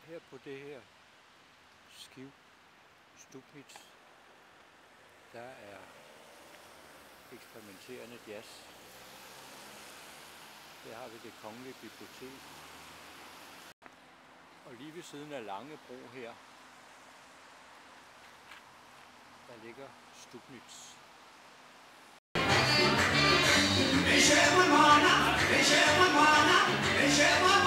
Her på det her skib, Stupnitz, der er eksperimenterende jazz. Her har vi Det Kongelige Bibliotek. Og lige ved siden af Langebro her, der ligger Stupnitz. Deixa-me, mana, deixa-me, mana, deixa-me.